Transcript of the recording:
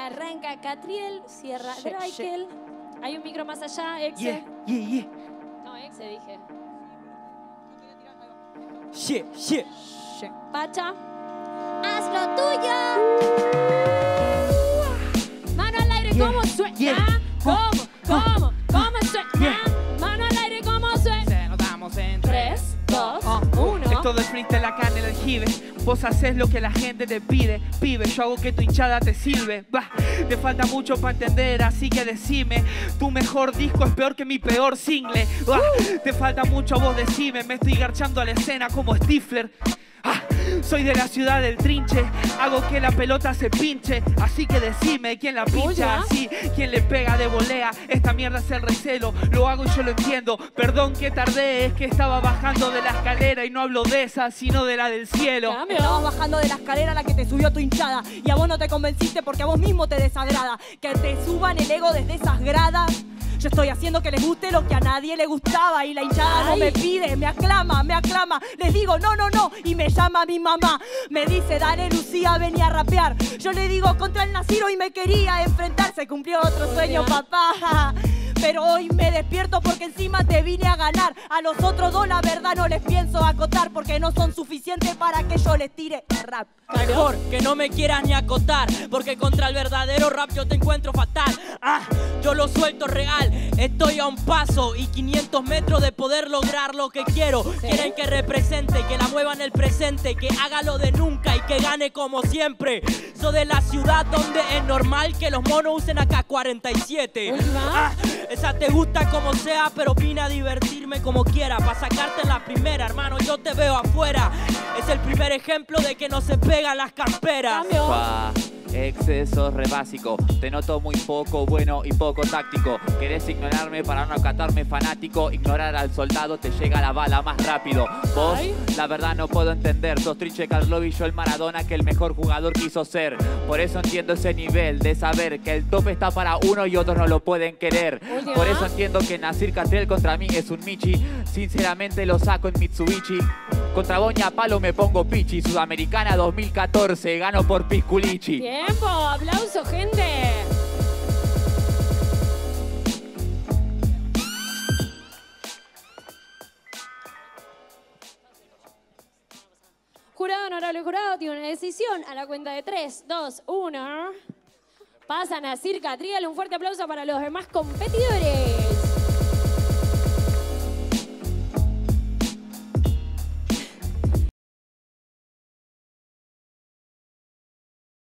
arranca Catriel, cierra Draikel. Hay un micro más allá, Exe. No, Exe dije. Pacha. ¡Haz lo tuyo! Mano al aire, ¿cómo suena? ¿Cómo suena? Mano al aire, ¿cómo suena? Se notamos en 3, 2, 1. Esto del freestyle acá en el aljibe. Vos haces lo que la gente te pide. Pibe, yo hago que tu hinchada te sirve. Bah, te falta mucho para entender, así que decime. Tu mejor disco es peor que mi peor single. Bah, te falta mucho, vos decime. Me estoy garchando a la escena como Stifler. Soy de la ciudad del trinche, hago que la pelota se pinche, así que decime quién la pincha así, quién le pega de volea. Esta mierda es el recelo, lo hago y yo lo entiendo. Perdón que tardé, es que estaba bajando de la escalera y no hablo de esa, sino de la del cielo. Estabas bajando de la escalera a la que te subió tu hinchada y a vos no te convenciste porque a vos mismo te desagrada que te suban el ego desde esas gradas. Yo estoy haciendo que les guste lo que a nadie le gustaba y la hinchada no me pide, me aclama. Les digo no, y me llama mi mamá. Me dice, dale Lucía, vení a rapear. Yo le digo, contra el Naciro y me quería enfrentar. Se cumplió otro sueño, papá. Pero hoy me despierto porque encima te vine a ganar. A los otros dos la verdad no les pienso acotar porque no son suficientes para que yo les tire rap. Mejor que no me quieras ni acotar porque contra el verdadero rap yo te encuentro fatal. Yo lo suelto real, estoy a un paso y 500 metros de poder lograr lo que quiero. Quieren que represente, que la mueva en el presente, que haga lo de nunca y que gane como siempre. Soy de la ciudad donde es normal que los monos usen AK-47. Esa te gusta como sea, pero vine a divertirme como quiera. Pa' sacarte en la primera, hermano, yo te veo afuera. Es el primer ejemplo de que no se pegan las camperas. Exceso re básico, te noto muy poco bueno y poco táctico. Querés ignorarme para no acatarme fanático. Ignorar al soldado te llega la bala más rápido. Vos, la verdad no puedo entender. Sos Trinche Karlovy, yo el Maradona que el mejor jugador quiso ser. Por eso entiendo ese nivel de saber que el top está para uno y otros no lo pueden querer. Por eso entiendo que Nasir Catriel contra mí es un Michi. Sinceramente lo saco en Mitsubishi. Contra Boña Palo me pongo pichi. Sudamericana 2014, gano por Pisculichi. ¡Tiempo! ¡Aplauso, gente! Jurado, honorable jurado, tiene una decisión a la cuenta de 3, 2, 1. Pasan a Nasir Catriel. Un fuerte aplauso para los demás competidores.